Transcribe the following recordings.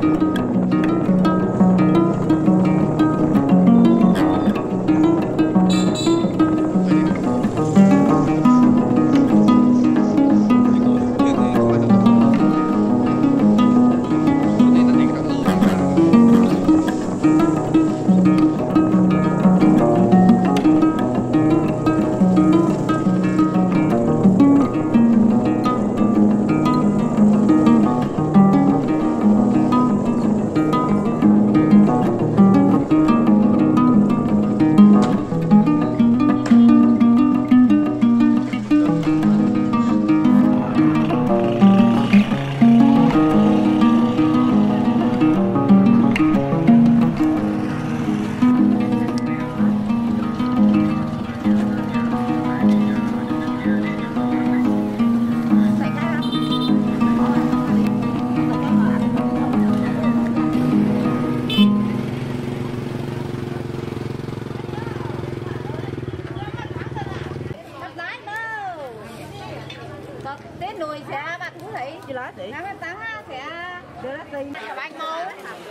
Tết nuôi sẽ bà thú thị chị nói chị ngày 28 sẽ đưa lá tiền cho bánh mô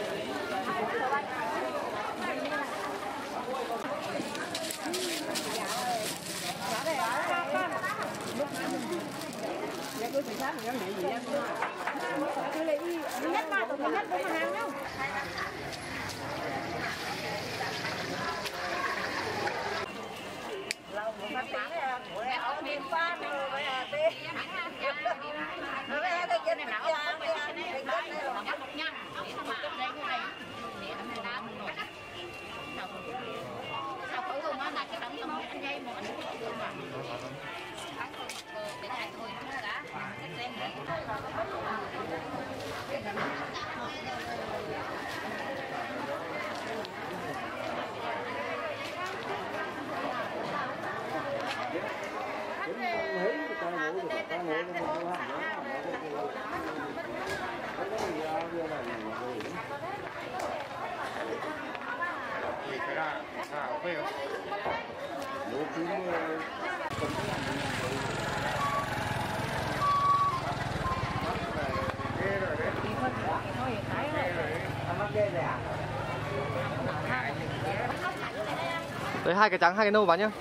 Đấy, 2 cái trắng, 2 cái nâu bán nhá.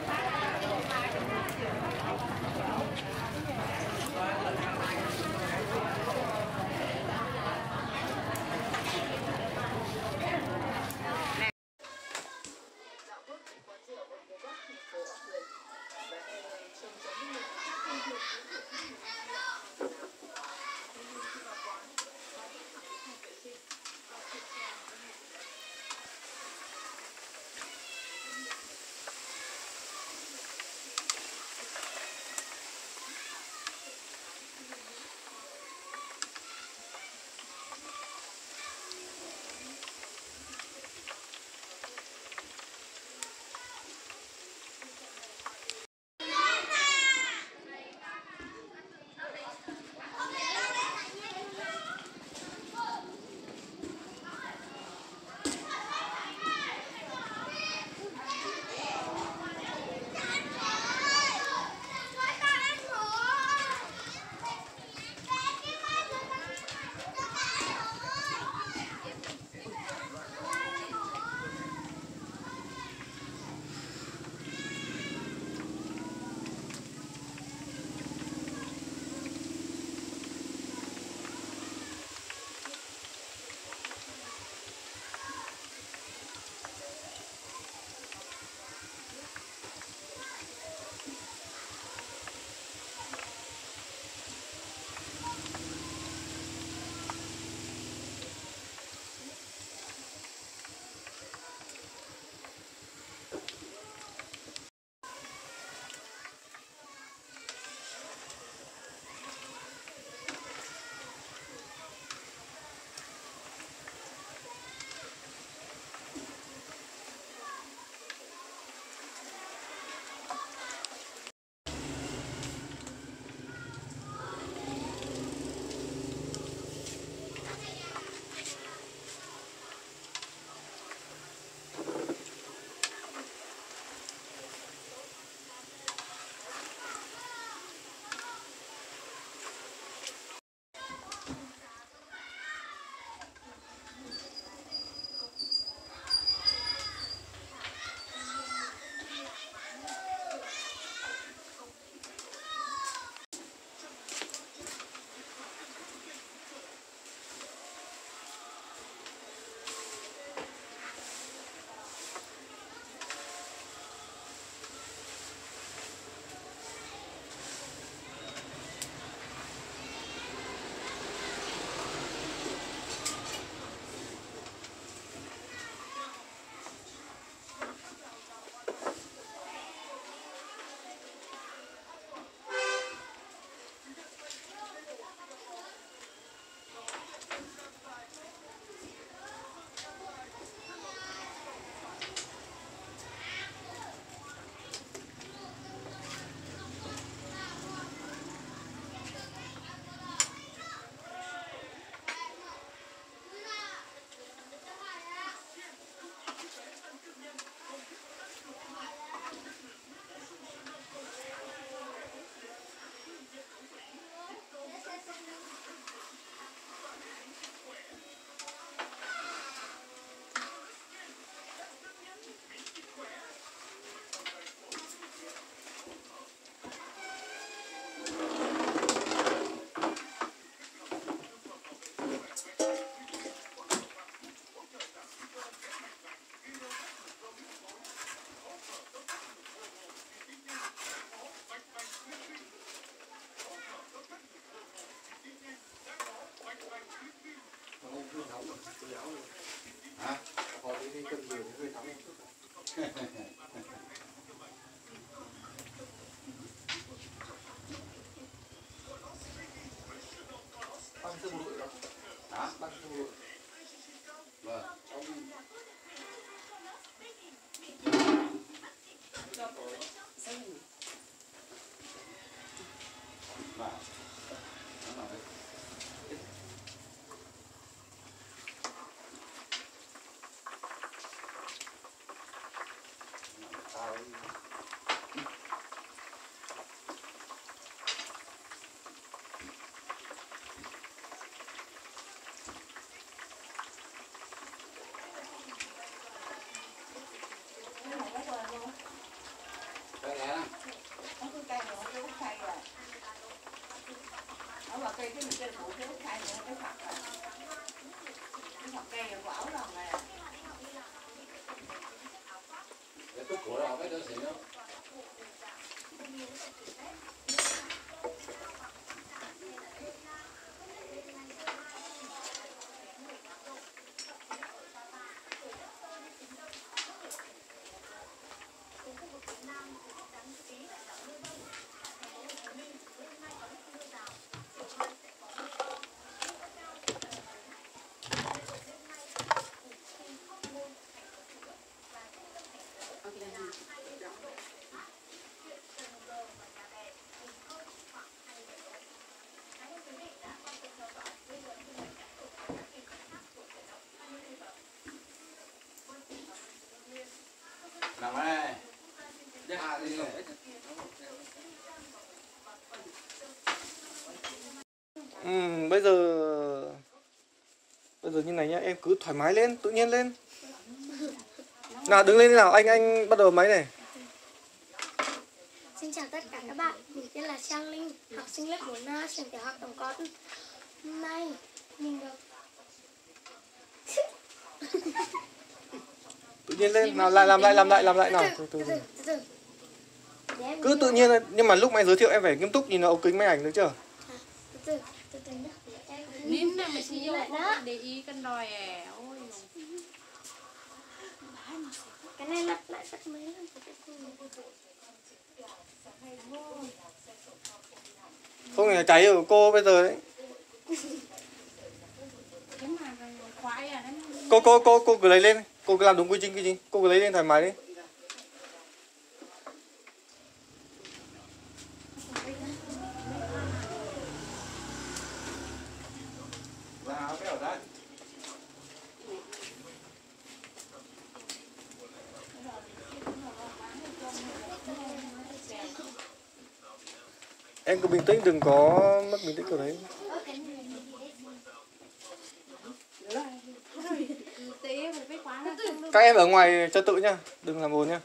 Hả? Họ đi cân nhiều thì hơi nóng một chút. Băng sương bụi đó. Hả? Băng sương bụi. Vâng. Cây cái mình chơi phụ cái khai nữa cái Phật rồi. Cái Phật cây rồi quảo rồi này. Cái túc của nó cái đó xịn lắm. Nằm đây. Dạ đi rồi. Bây giờ như này nhá, em cứ thoải mái lên, tự nhiên lên. Nào đứng lên nào, anh bắt đầu máy này. Xin chào tất cả các bạn, mình tên là Trang Linh, học sinh lớp 4A, trường tiểu học Đồng Cót. Hôm nay mình được Tự nhiên lên, nào làm lại nào. Từ. Cứ tự nhiên lên, nhưng mà lúc mày giới thiệu em phải nghiêm túc nhìn vào ống kính máy ảnh được chưa? từ nhá. Nín này mà chỉ lại đó. Để ý cân đòi ôi. Cái này lật lại rất mấy lần. Không là cháy của cô bây giờ đấy. Cô cứ lấy lên, cô cứ làm đúng quy trình, cô cứ lấy lên thoải mái đi. Em cứ bình tĩnh, đừng có mất bình tĩnh kiểu đấy. Các em ở ngoài trật tự nhá, đừng làm ồn nhá.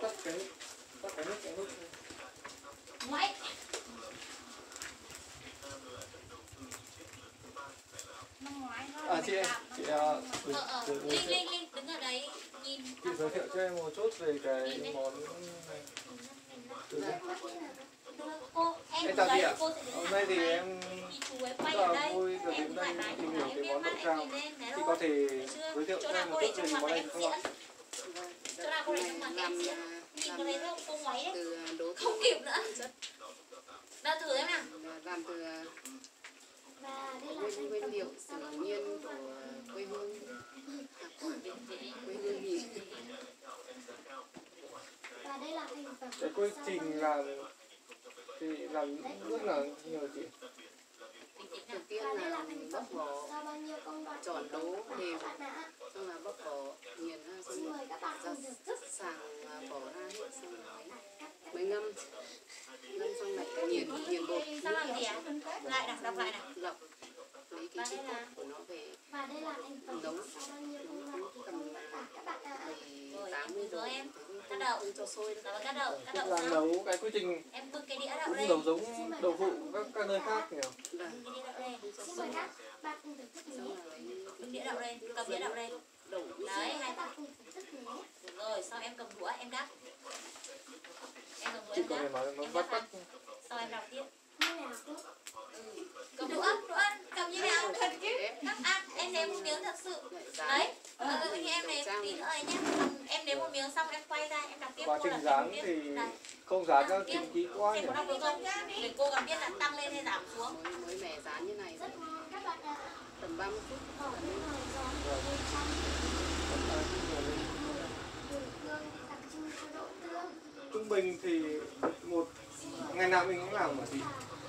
tắt cái nút. Máy. Chị Linh đứng ở đấy nhìn. Chị giới thiệu cho em một chút về cái món. Cô Em chào chị ạ. Hôm nay thì em rất là vui được đến đây tìm hiểu cái món đậu trao. Chị có thể giới thiệu cho em một chút về món này không ạ? Chỗ nào cô để trong mặt em diễn. Nhìn có thấy không? Cô ngoáy đấy. Không kịp nữa. Đã thử em nào. Làm từ Và đây là thành nguyên phẩm liệu của tự sao nhiên của quê hương, quê hương gì. Và đây là thành phẩm Cái quy trình làm thì làm rất là nhiều chị. Đầu tiên và đây là là thành bóc phẩm vỏ, sau bao nhiêu công đoạn chọn đấu đều, các bạn ạ. xong là bóc vỏ nghiền ra, Xin xong mời các bạn ra cùng thưởng thức. sàng bỏ ra hết, xong rồi mới ngâm xong lại nghiền bột, Sao làm gì ạ? Lại nào, đọc lại nào. lọc lấy cái chất cốt của nó về Và đây là thành phẩm nấu sau bao nhiêu công đoạn thì không tất cả các bạn ạ. thì Rồi, 80 em độ, em. Cắt đậu. không cho sôi nữa. Rồi cắt đậu Là sao? nấu cái quy trình Em bưng cái đĩa đậu cũng đây. nấu giống đậu phụ các nơi khác nhỉ? Vâng. Bưng cái đĩa đậu đây. Xin mời các bạn cùng thưởng thức Xong nhé. là lấy Bưng đĩa đậu đây, cầm đĩa đậu đây. đậu Đấy, Các hai bạn cùng thưởng thức nhé. rồi, sau em cầm đũa em đắp. Em cầm đũa Chị em có thể đắp. nói nó Em bắt đắp bắt. sau em đọc tiếp. Như nào cô? Cầm đũa cầm như nào thật chứ. Các ăn, em nếm một miếng thật sự. Đấy, như em nếm tí nữa này nhé. Em nếm một miếng xong em quay ra em đọc tiếp. Quá Cô là trình dán tiếp. thì Đây. không dán cho chính kỹ quá nhỉ? Xem có đọc được không? Để cô gặp biết là tăng lên hay giảm xuống. mới mẻ rán như này Rất ngon các bạn ạ. tầm 30 phút. Bỏ bên ngoài giòn bên trong mùi hương đặc trưng cho đậu tương. Trung bình thì một ngày nào mình cũng làm mà chị.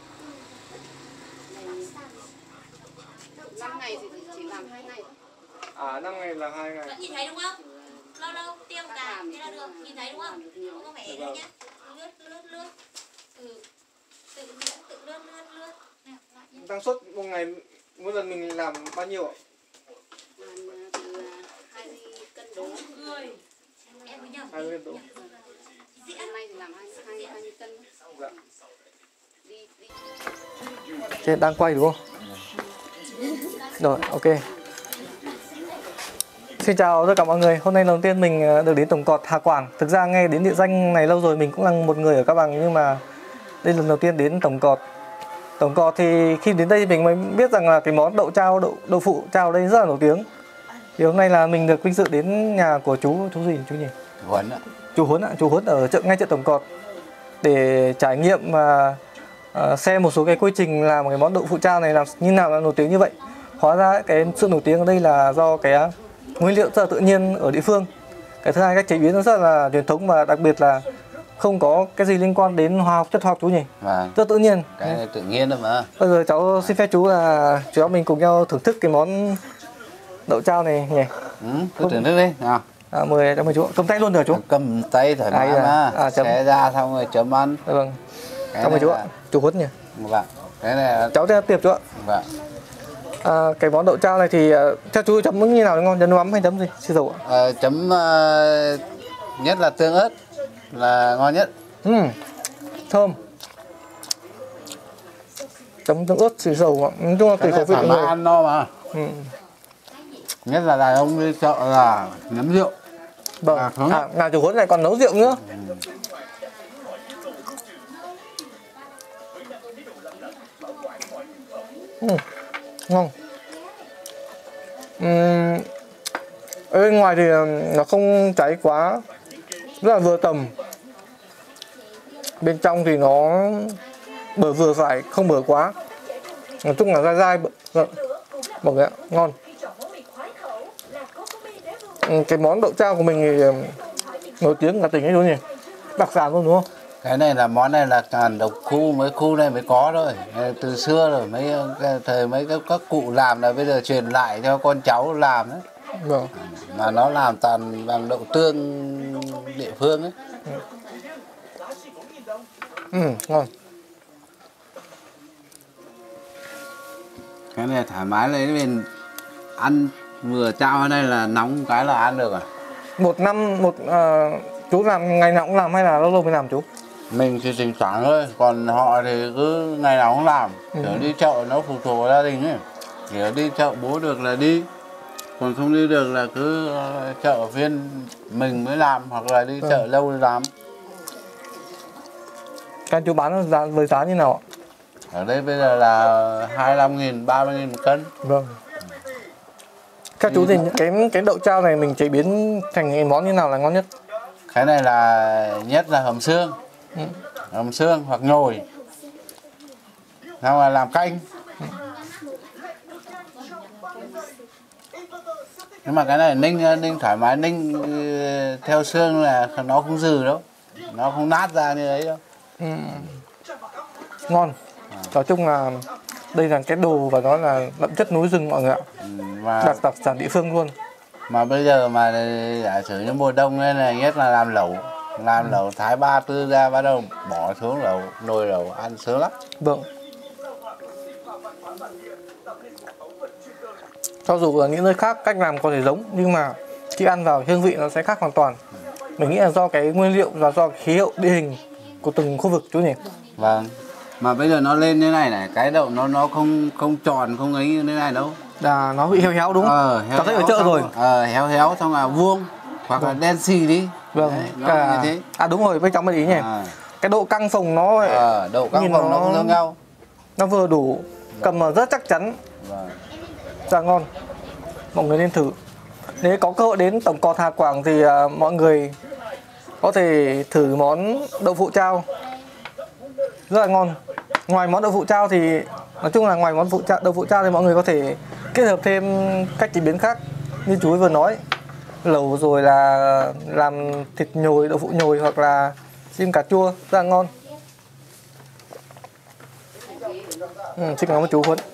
Đặc sản đậu 5 trao ngày của thì quê chỉ hương làm mình. 2 ngày. À 5 ngày là 2 ngày. Vẫn nhìn thấy đúng không? Lâu lâu tiêm cả thế là được. Nhìn thấy đúng không? Không có phải đây nhá. Lướt. Tự lướt. Nào, lại nhé. Năng suất một ngày mỗi lần mình làm bao nhiêu ạ? Làm từ 20 cân đố. Em mới nhầm. 20 độ. Hôm nay thì làm 20 cân. Dạ. Đi. Thế đang quay đúng không? Rồi, ok. Xin chào tất cả mọi người. Hôm nay lần đầu tiên mình được đến Tổng Cọt Hà Quảng. Thực ra nghe đến địa danh này lâu rồi, mình cũng là một người ở Cao Bằng, nhưng mà đây là lần đầu tiên đến Tổng Cọt. Tổng Cọt thì khi đến đây mình mới biết rằng là cái món đậu trao, đậu phụ trao ở đây rất là nổi tiếng. Thì hôm nay là mình được vinh dự đến nhà của chú gì chú nhỉ? Huấn ạ. Chú Huấn ở ngay chợ Tổng Cọt để trải nghiệm và xem một số cái quy trình làm cái món đậu phụ trao này làm như nào là nổi tiếng như vậy. Hóa ra cái sự nổi tiếng ở đây là do cái nguyên liệu rất là tự nhiên ở địa phương. Cái thứ hai, cách chế biến nó rất là truyền thống và đặc biệt là không có cái gì liên quan đến chất hóa học chú nhỉ? Vâng. Rất tự nhiên. Cái này tự nhiên thôi mà. Bây giờ cháu xin phép chú là chú mình cùng nhau thưởng thức cái món đậu trao này nhỉ? Cứ thưởng thức đi nào. Mời chú cầm tay luôn được chú. Cầm tay thoải mái mà. Xé ra xong rồi chấm ăn. Vâng. Cảm ơn chú ạ. Chú Huấn nhỉ? Vâng. Cái này Cháu sẽ tiếp chú ạ. vâng. Cái món đậu trao này thì theo chú chấm như nào để ngon? Chấm mắm hay chấm gì? Xì dầu ạ? Chấm nhất là tương ớt là ngon nhất. Thơm. Chấm tương ớt xì dầu ạ. Nói chung là tùy khẩu vị mọi người. Ăn no mà. Nhất là đàn ông đi chợ là nấm rượu. Vâng. Nào chú Huấn này còn nấu rượu nữa. Ngon. Ở bên ngoài thì nó không cháy quá, rất là vừa tầm. Bên trong thì nó bở vừa phải, không bở quá. Nói chung là dai dai, mọi người ạ, ngon. Cái món đậu trao của mình thì nổi tiếng cả tỉnh ấy luôn nhỉ, đặc sản luôn đúng không? Cái này là món này là độc khu này mới có thôi. Từ xưa rồi mấy các cụ làm là bây giờ truyền lại cho con cháu làm đấy. Vâng. Mà nó làm toàn bằng đậu tương địa phương ấy. Ngon. Cái này thoải mái lấy bên ăn vừa trao ở đây là nóng cái là ăn được à? Chú làm ngày nào cũng làm hay là lâu lâu mới làm chú? Mình thì thỉnh thoảng thôi, còn họ thì cứ ngày nào cũng làm. Kiểu đi chợ nó phụ thuộc vào gia đình ấy. Kiểu đi chợ bố được là đi, còn không đi được là cứ chợ phiên mình mới làm, hoặc là đi chợ lâu để làm. Các chú bán với giá như nào ạ? Ở đây bây giờ là 25.000, 30.000 một cân. Vâng. Các chú thì cái đậu trao này mình chế biến thành cái món như nào là ngon nhất? Cái này là nhất là hầm xương. Hầm xương hoặc nhồi. Xong là làm canh. Nhưng mà cái này ninh thoải mái, ninh theo xương là nó không dừ đâu. Nó không nát ra như ấy đâu. Ngon. Nói chung là đây là cái đồ và nó là đậm chất núi rừng mọi người ạ. Đặc sản địa phương luôn. Mà bây giờ mà giả sử như mùa đông nên là nhất là làm lẩu. Làm lẩu thái 3 4 ra bắt đầu bỏ xuống lẩu, nồi lẩu ăn sướng lắm. Vâng. Cho dù ở những nơi khác cách làm có thể giống, nhưng mà khi ăn vào hương vị nó sẽ khác hoàn toàn. Mình nghĩ là do cái nguyên liệu và do khí hậu địa hình của từng khu vực chú nhỉ? Vâng. Mà bây giờ nó lên như này này, cái đậu nó không tròn, không ấy như thế này đâu. Nó bị héo héo đúng không? Cháu thấy ở chợ rồi. Héo héo xong là vuông hoặc là đen xì đi. Vâng. Đấy, như thế. Đúng rồi, bên trong mới ý nhỉ. Cái độ căng phồng nó độ căng phồng nó không giống nhau. Nó vừa đủ, cầm mà rất chắc chắn. Vâng. Rất là ngon. Mọi người nên thử. Nếu có cơ hội đến Tổng Cọt Hà Quảng thì mọi người có thể thử món đậu phụ chao. Rất là ngon. Ngoài món đậu phụ chao thì nói chung là ngoài món đậu phụ chao thì mọi người có thể kết hợp thêm cách chế biến khác như chú ấy vừa nói, lẩu rồi là làm thịt nhồi, đậu phụ nhồi hoặc là xiêm cà chua, rất là ngon. Xin cảm ơn chú Huấn.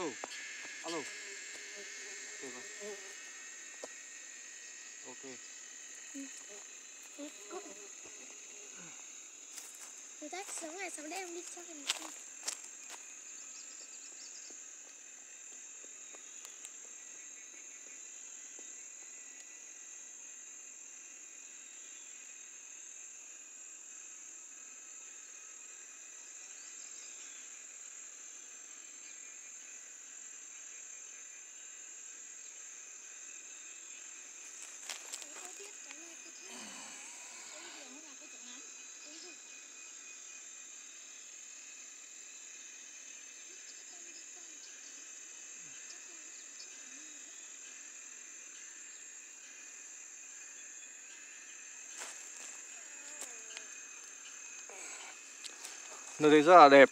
Alo. Alo. Được rồi. Ok. Thử thách 6 ngày 6 đêm đi cho mình xem. Nơi đây rất là đẹp.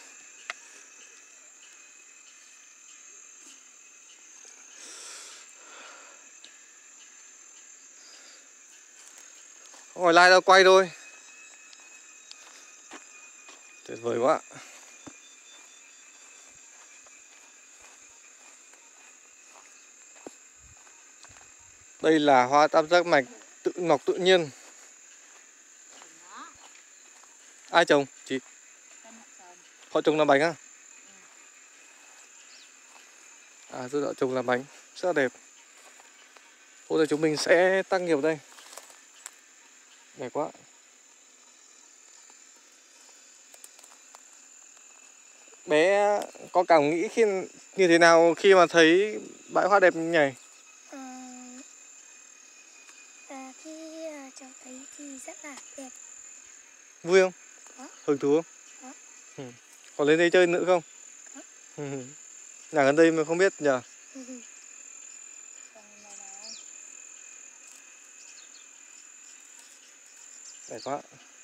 Ngoài lai đâu quay thôi. Tuyệt vời quá. Đây là hoa tam giác mạch tự mọc tự nhiên. Ai trồng? Chị. Họ trồng làm bánh á? À, tôi đã trồng làm bánh. Rất là đẹp. Hôm nay chúng mình sẽ tác nghiệp đây. Đẹp quá. Bé có cảm nghĩ như thế nào khi mà thấy bãi hoa đẹp như này? Khi cháu thấy thì rất là đẹp. Vui không? Có. Hứng thú không? Có. Ừ. Còn lên đây chơi nữa không? Có. Nhà gần đây mà không biết nhờ. Đẹp quá.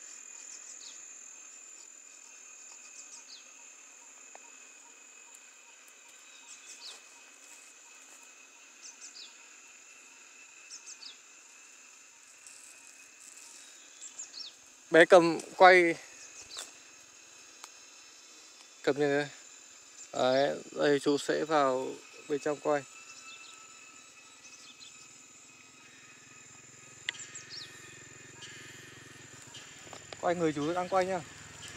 Bé cầm quay. Cầm như thế. Đấy, đây chú sẽ vào bên trong quay. Quay người chú đang quay nhá.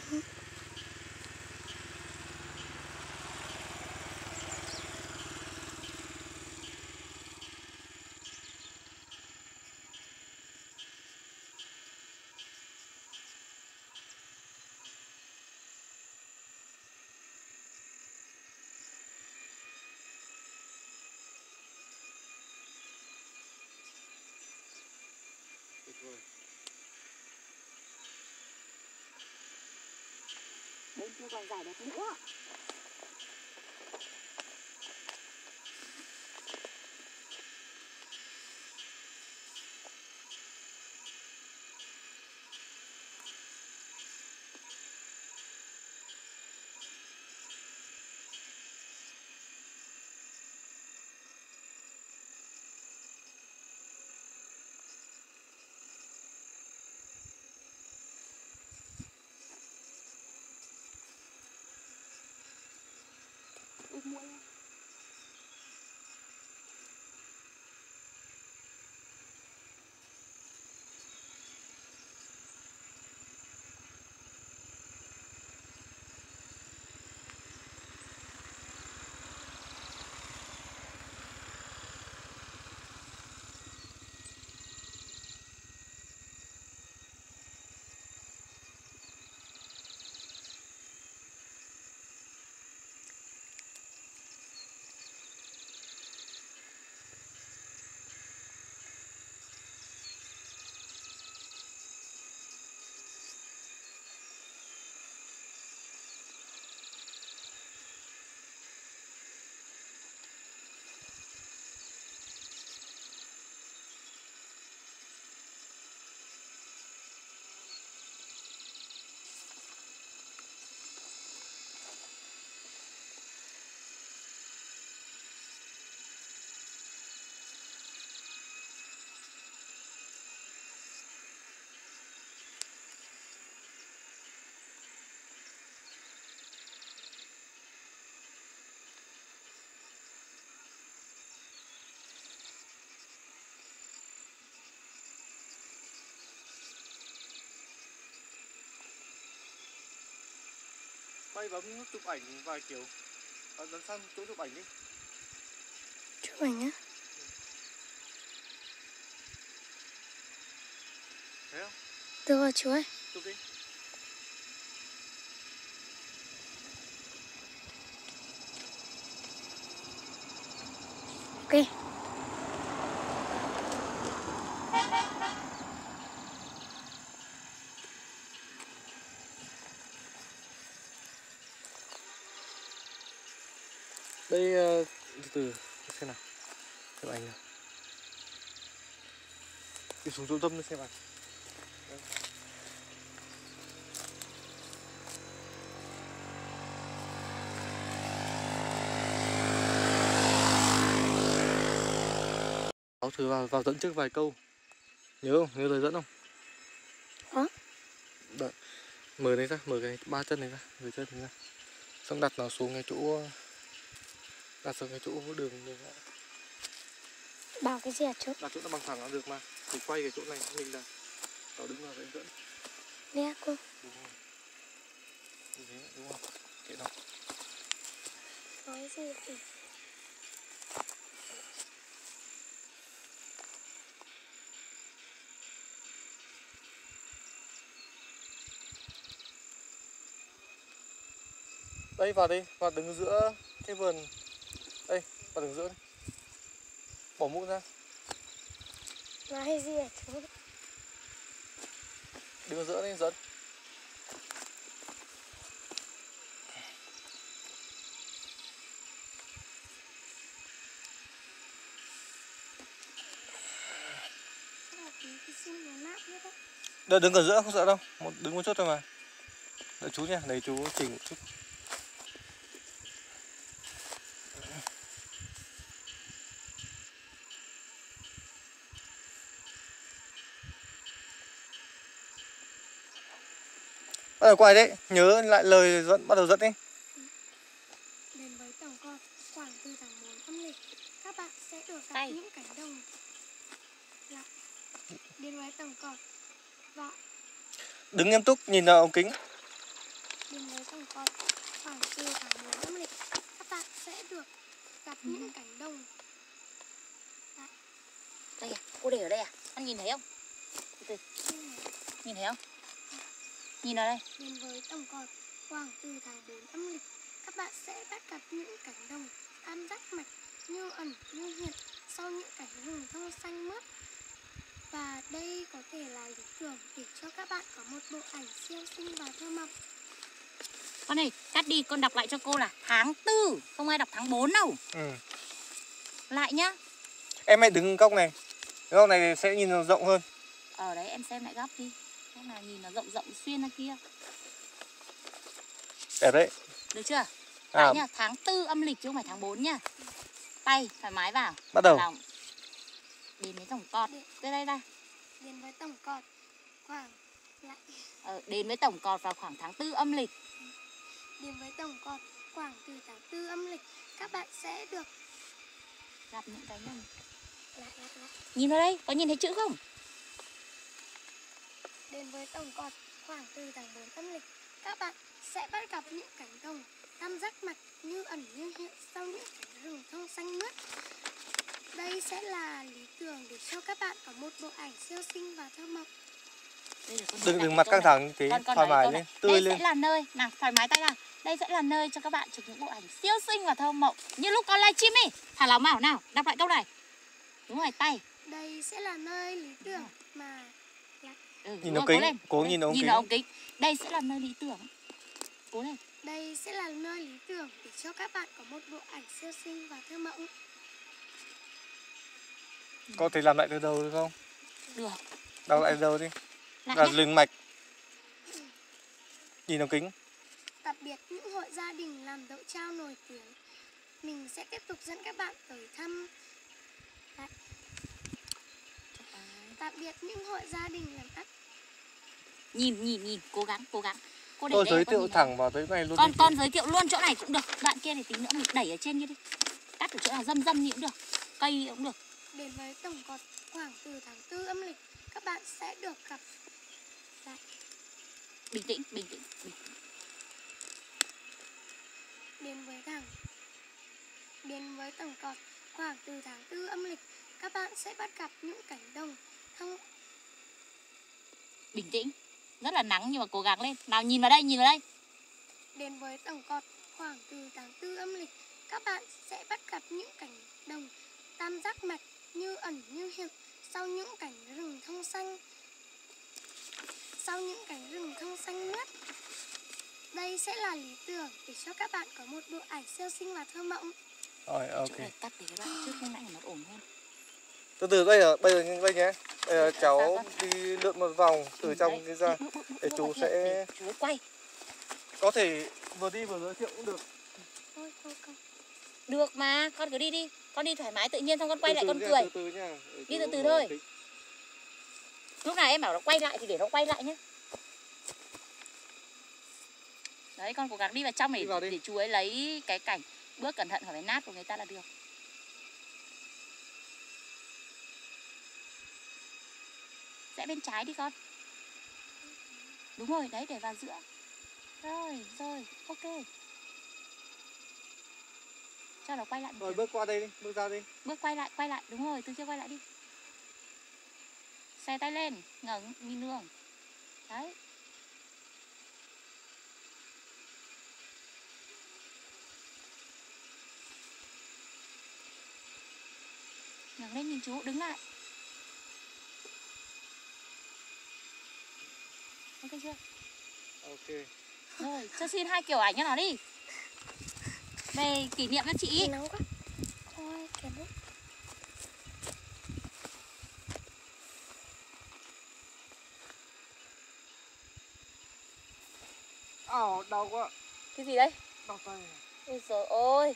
Bên kia còn giải đẹp nữa. quay bấm nút chụp ảnh vài kiểu. Bấm sang chỗ chụp ảnh đi. Chụp ảnh á? Thấy không? Được rồi chú ơi. Chụp đi. Ok. Đây từ xem nào. Chụp ảnh nào. Đi xuống trung tâm xem ảnh. Cháu thử vào dẫn trước vài câu. Nhớ không? Nhớ lời dẫn không? Hả? Đợi. Mở này ra, mở cái ba chân này ra, dưới chân này ra. Xong đặt nó xuống cái chỗ, đặt xuống cái chỗ đường này. Bảo cái gì hả chú? Đặt chỗ nó bằng thẳng nó được mà. Mình quay cái chỗ này mình là nó đứng vào cái dẫn. Nè cô. Đúng rồi. Như thế đúng không? Kệ nó. Nói gì thì Đây vào đây, vào đứng giữa cái vườn. Đây, vào đứng giữa đây. Bỏ mũ ra. nói gì hả chú? Đứng ở giữa đây dẫn. Cái sim nó nát hết á. Đợi đứng ở giữa không sợ đâu, đứng một chút thôi mà. Đợi chú nha, để chú chỉnh một chút. Bắt đầu quay đấy, nhớ lại lời dẫn, bắt đầu dẫn đi. Đến với tổng cộng khoảng từ tháng 4 âm lịch, các bạn sẽ được gặp Tay. những cánh đồng lại. Đến với tổng cộng và Đứng nghiêm túc, nhìn vào ống kính. đến với tổng cộng khoảng từ tháng 4 âm lịch, các bạn sẽ được gặp những cánh đồng lại. Đây à, cô để ở đây à? Anh nhìn thấy không? Từ từ, nhìn thấy không? Nhìn ở đây. Đến với tổng cộng khoảng từ tháng 4 âm lịch, các bạn sẽ bắt gặp những cánh đồng tam giác mạch như ẩn như hiện sau những cánh rừng thông xanh mướt. Và đây có thể là lý tưởng để cho các bạn có một bộ ảnh siêu xinh và thơ mộng. Con này, cắt đi, con đọc lại cho cô là tháng 4, không ai đọc tháng 4 đâu. Ừ. Lại nhá. Em hãy đứng góc này. Góc này sẽ nhìn nó rộng hơn. Ở đấy em xem lại góc đi. Góc nào nhìn nó rộng rộng xuyên ra kia. Đẹp đấy. Được chưa? Lại nhá, tháng 4 âm lịch chứ không phải tháng 4 nhá. Tay thoải mái vào. Bắt đầu. Lòng. Đến với tổng cọt. Đây. Đến với tổng cọt khoảng lại. Đến với tổng cọt vào khoảng tháng 4 âm lịch. Đến với tổng cọt khoảng từ tháng 4 âm lịch, các bạn sẽ được Gặp những cái này. lại. Nhìn vào đây, có nhìn thấy chữ không? Đến với tổng cọt khoảng từ tháng 4 âm lịch, các bạn sẽ bắt gặp những cánh đồng tam giác mạch như ẩn như hiện sau những cánh rừng thông xanh mướt. Đây sẽ là lý tưởng để cho các bạn có một bộ ảnh siêu xinh và thơ mộng. Đây là con Đừng mặt căng thẳng như thế, thoải mái lên, tươi đây lên. Đây sẽ là nơi, nào thoải mái tay nào. Đây sẽ là nơi cho các bạn chụp những bộ ảnh siêu xinh và thơ mộng. Như lúc con livestream đi. Thả lỏng bảo nào, đọc lại câu này. Đúng rồi, tay. Đây sẽ là nơi lý tưởng mà Nhìn ống kính, cố nhìn ống kính. Nhìn vào ống kính. Đây sẽ là nơi lý tưởng. Cố lên. đây sẽ là nơi lý tưởng để cho các bạn có một bộ ảnh siêu xinh và thơ mộng. Có thể làm lại từ đầu được không? Được. Đọc lại từ đầu đi. Lại Là nhá. lưng mạch. Nhìn ống kính. Đặc biệt những hội gia đình làm đậu trao nổi tiếng, mình sẽ tiếp tục dẫn các bạn tới thăm. Đặc biệt những hội gia đình làm ắt. Nhìn, cố gắng. Cô để Tôi đây, giới con thiệu nhìn thẳng này. vào tới này luôn. Con giới thiệu luôn chỗ này cũng được. Đoạn kia thì tí nữa mình đẩy ở trên kia đi. Cắt ở chỗ nào dâm gì cũng được. Cây cũng được. Đến với tổng cọt khoảng từ tháng 4 âm lịch, các bạn sẽ được gặp lại. Bình tĩnh. Đến với tổng cọt khoảng từ tháng 4 âm lịch, các bạn sẽ bắt gặp những cảnh đồng thông. Bình tĩnh, rất là nắng nhưng mà cố gắng lên. Nào nhìn vào đây, nhìn vào đây. Đến với tổng cọt khoảng từ tháng 4 âm lịch, các bạn sẽ bắt gặp những cảnh đồng tam giác mạch như ẩn như hiện sau những cảnh rừng thông xanh mướt. Đây sẽ là lý tưởng để cho các bạn có một bộ ảnh siêu xinh và thơ mộng. Rồi, ok. Chỗ này cắt để các bạn trước khi nãy nó ổn hơn. Từ từ bây giờ đây nhé. Bây giờ cháu đi lượn một vòng từ trong cái ra để chú sẽ Chú quay. có thể vừa đi vừa giới thiệu cũng được. Thôi. Được mà, con cứ đi đi. Con đi thoải mái tự nhiên xong con quay lại con nha, cười. Từ từ nha. Đi từ từ thôi. Lúc nào em bảo nó quay lại thì để nó quay lại nhé. Đấy, con cố gắng đi vào trong để chú ấy lấy cái cảnh. Bước cẩn thận khỏi phải nát của người ta là được. Rẽ bên trái đi con. Đúng rồi, đấy, để vào giữa. Rồi, ok. Cho nó quay lại. Rồi bước qua đây đi, bước ra đi. Bước quay lại, đúng rồi, từ kia quay lại đi. Xòe tay lên, ngẩng, nhìn đường. Đấy. Ngẩng lên nhìn chú, đứng lại. Ok chưa? Ok. Rồi, cho xin 2 kiểu ảnh cho nó đi. Về kỷ niệm cho chị. Nóng quá. Thôi, kìa đấy. Đau quá. Cái gì đấy? Đau tay. Ôi giời ơi.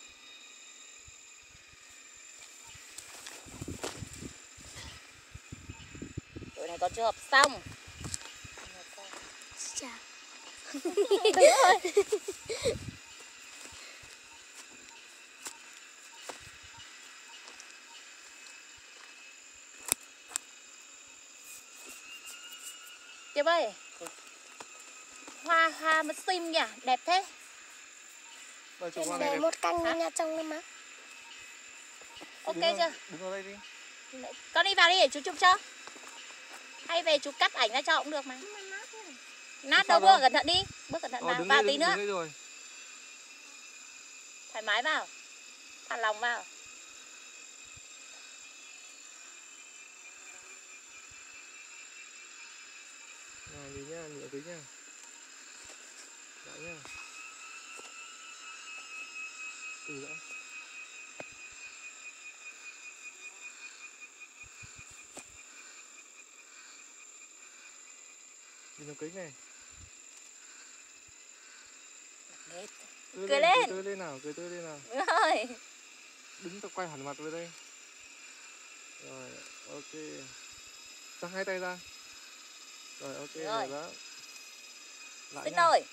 Tối này con chưa học xong. Chà. Đúng rồi. Tiếp ơi. Hoa mất xinh nhỉ, đẹp thế. Rồi chụp hoa này Để đẹp. một canh nha trong cái má. Ok Đứng chưa? Đứng ở đây đi. Con đi vào đi để chú chụp cho. Hay về chú cắt ảnh ra cho cũng được mà. Nát đâu, bước cẩn thận đi. Bước cẩn thận vào, vào tí nữa. Rồi. Thoải mái vào. Thả lòng vào. Nào đi nha, nhựa tí nha. Lại nha. Từ đã. Đi nó kính này. Mệt. Cười Cười lên. Cười lên nào, cười tươi lên nào. Rồi. Đứng quay hẳn mặt về đây. Rồi, ok. Giang 2 tay ra. Rồi, ok, rồi đó. Lại Xin nha. lỗi.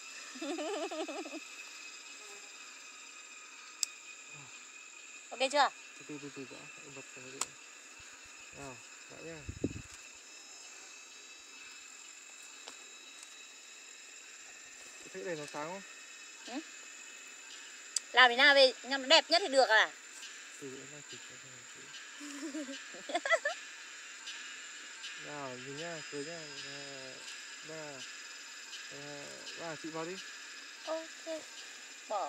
Ok chưa? Từ đã. Em bật vào đây. Nào, lại nha. Thế này nó sáng không? Ừ? Làm thế nào về nhằm nó đẹp nhất thì được à? Từ đến nay chỉ có nào, nhìn nha, cười nha. Ba, chị vào đi. Ok. Bỏ.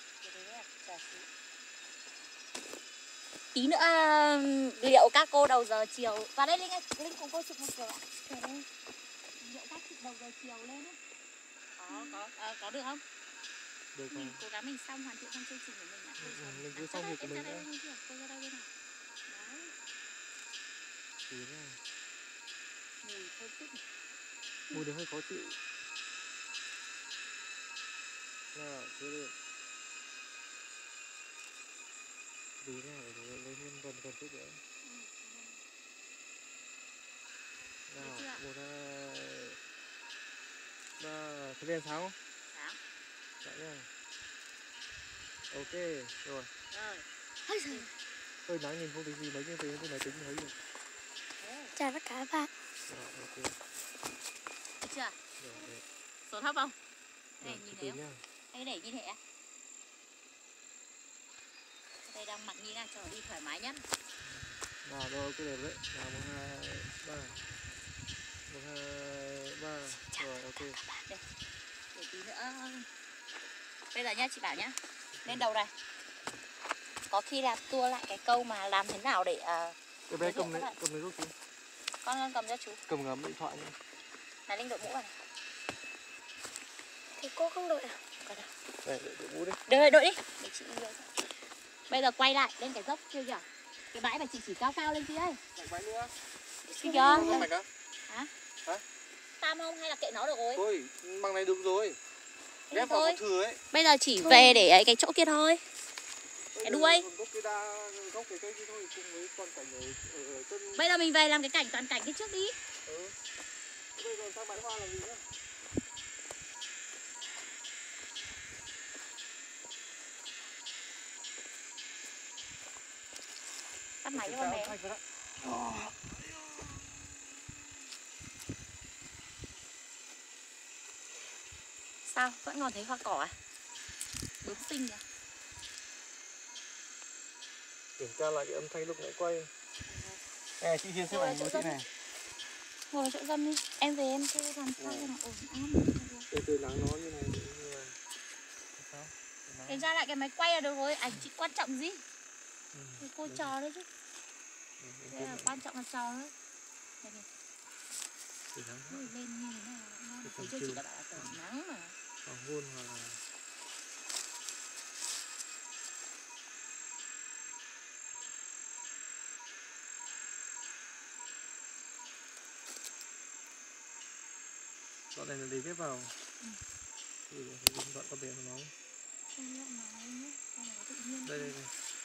Tí nữa liệu các cô đầu giờ chiều. Vào đây Linh ơi, Linh cùng cô chụp một kiểu ạ. Liệu các chị đầu giờ chiều lên ấy. Có được không? Được Mình rồi. cố gắng mình xong hoàn thiện xong chương trình của mình ạ. Mình cứ xong việc của mình đã. Cô ra đây nào. Đấy. Từ nha. Mùi thơm phức. Mùi này hơi khó chịu. Nào, cứ lên. Từ nha, để lấy thêm gần chút nữa. Nào, 1, 2, 3. Thế đèn sáng không? Sáng. Dạ nha. Ok, rồi. Rồi. Hơi nắng nhìn không thấy gì mấy nhưng thấy cái máy tính thấy được. Chào tất cả các bạn. Rồi, ok. Được chưa? Rồi, đẹp. Số thấp không? Rồi, Này nhìn từ thấy không? nha. Hay để như thế ạ? Đây đang mặc như nào cho nó đi thoải mái nhất. Nào rồi, cái đẹp đấy. Nào 1, 2, 3. 1, 2, 3. Rồi, ok. Đây, để tí nữa. Bây giờ nhá, chị bảo nhá. Lên đầu này. Có khi là tua lại cái câu mà làm thế nào để Cái bé cầm lấy giúp chị. con cầm cho chú. Cầm ngắm điện thoại nữa. Này Linh đội mũ vào này. Thì cô không đội à? Đây, đội mũ đi. Được, đội đi. Để chị đi. Bây giờ quay lại lên cái dốc kia kìa. Cái bãi mà chị chỉ cao cao lên kia ấy. Bãi nữa. Kìa. Bằng này á? Hả? Hả? Tam không hay là kệ nó được rồi? Thôi, bằng này được rồi. Ghép vào thôi. có thừa ấy. Bây giờ chỉ về để ấy cái chỗ kia thôi. Cái đuôi. Gốc cái cây kia thôi cùng với toàn cảnh ở chân. Bây giờ mình về làm cái cảnh toàn cảnh kia trước đi. Ừ. Bây giờ sang bãi hoa làm gì nữa? Tắt máy cho con bé. Sao? Vẫn còn thấy hoa cỏ à? Bướm xinh kìa. Kiểm tra lại cái âm thanh lúc nãy quay. Chị Hiền xếp ảnh với chị này. Ngồi chỗ dâm đi. Em về em cứ làm sao cho nó ổn áp. Từ nắng nó như này nhưng mà sao? Kiểm tra lại cái máy quay là được rồi. Ảnh chị quan trọng gì? Thì cô trò đấy chứ. Thế là quan trọng là trò đấy. Đây này. Lên như thế này là ngon. Thế cho chị đã bảo là tờ nắng mà. Hoàng hôn hoặc là dọn này là để ghép vào. Thì dọn con bé của nó. Đây đây đây.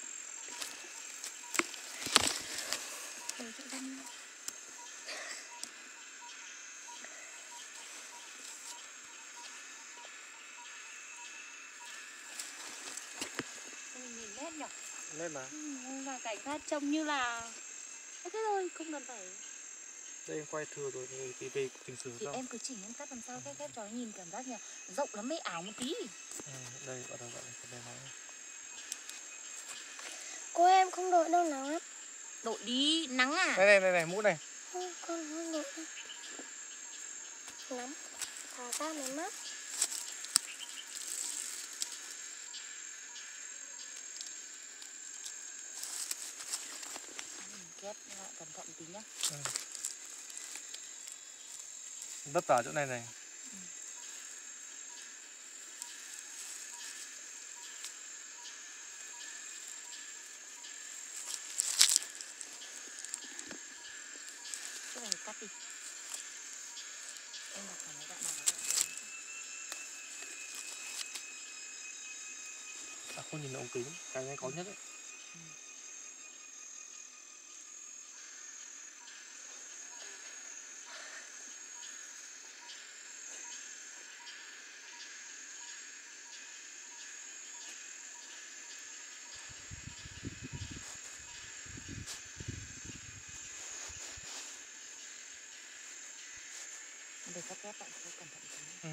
Nhìn nét nhỉ? Nét mà. Và cảnh sát trông như là thế thôi, không cần phải. Đây em quay thừa rồi thì về chỉnh sửa Thì xong. em cứ chỉnh em cắt làm sao ghép cho nó nhìn cảm giác như rộng nó mới ảo một tí. Đây ở đâu vậy? Con bé nói. Cô em không đội đâu nắng lắm. Đội đi, nắng à? Này, mũ này. Không, con không đội đâu. Nắng, thả ra mới mát. Ghép lại cẩn thận tí nhá. Đất vào chỗ này này. Cái này cắt đi. Em đặt vào mấy đoạn nào đó. Không nhìn ống kính, cái này có nhất đấy. Để cắt ghép lại cho cẩn thận tí.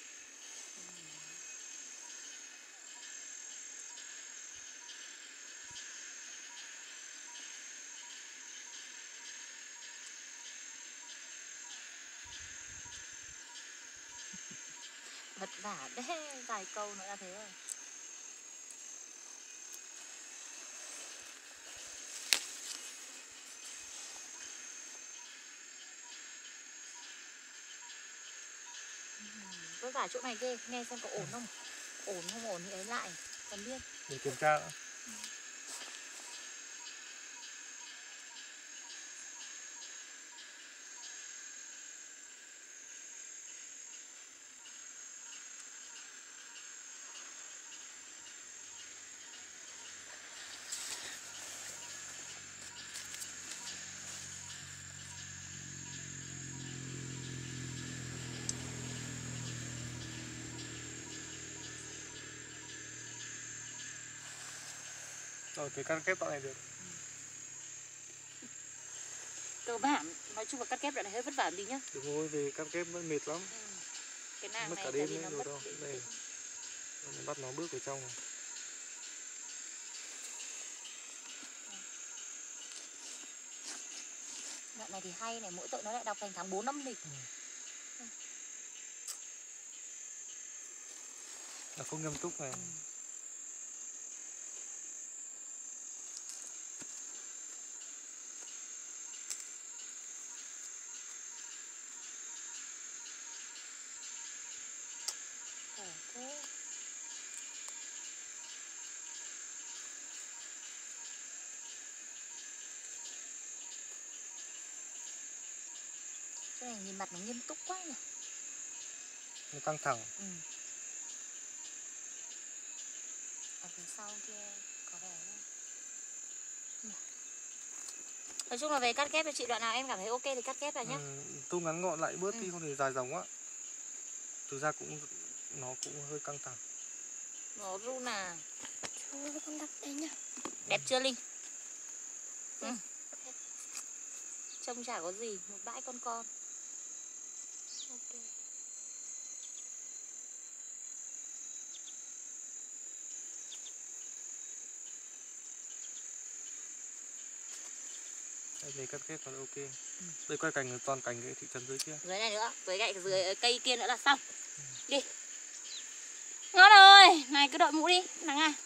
Vất vả đấy, vài câu nữa là thế rồi. Vất vả chỗ này ghê, nghe xem có ổn không? Ổn không ổn thì ấy lại, cần biết. Để kiểm tra nữa. Rồi cái cắt ghép đoạn này được. Cơ bản, nói chung là cắt ghép đoạn này hơi vất vả tí nhá. Đúng rồi, về cắt ghép vẫn mệt lắm. Cái nàng Mất này cả tại đêm vì đấy nó rồi mất đâu. Đây. Bắt nó bước vào trong này. Bạn này thì hay này, mỗi tội nó lại đọc thành tháng 4 âm lịch. Là không nghiêm túc này. Thế. Cái này nhìn mặt nó nghiêm túc quá nhỉ. Nó căng thẳng. Ở phía sau kia có vẻ nhỉ. Nói chung là về cắt ghép cho chị, đoạn nào em cảm thấy ok thì cắt ghép vào nhá. Tu ngắn gọn lại bớt đi, không thì dài dòng quá. Thực ra nó cũng hơi căng thẳng. Nó run à. Chú ơi, con đặt đây nhá. Đẹp chưa Linh? Trông chả có gì, một bãi con. Ok. Đây cắt ghép còn ok. Đây quay cảnh toàn cảnh cái thị trấn dưới kia. Dưới này nữa, với gậy dưới cây kia nữa là xong. Đi. Ngon rồi, này cứ đội mũ đi, nắng à.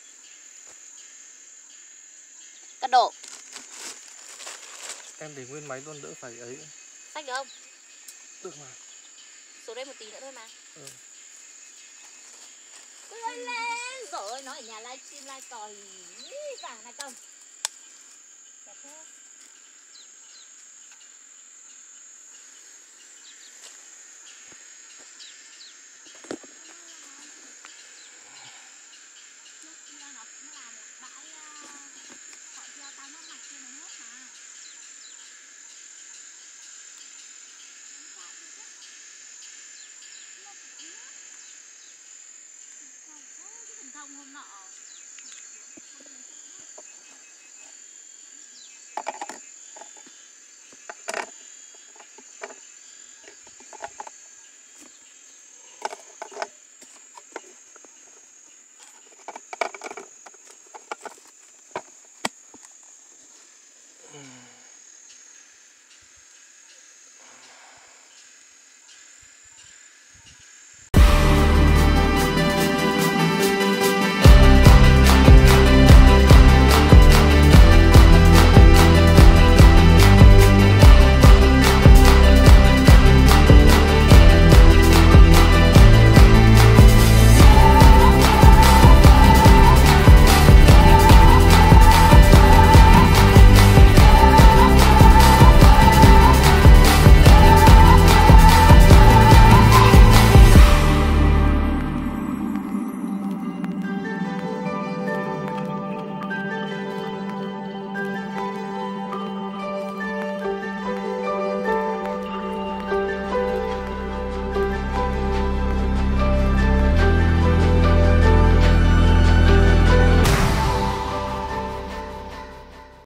Cắt độ. Em để nguyên máy luôn đỡ phải ấy. Xách được không? Được mà. Xuống đây một tí nữa thôi mà. Ừ. Lên lên. Rồi ơi, nó ở nhà livestream live còi vàng này không?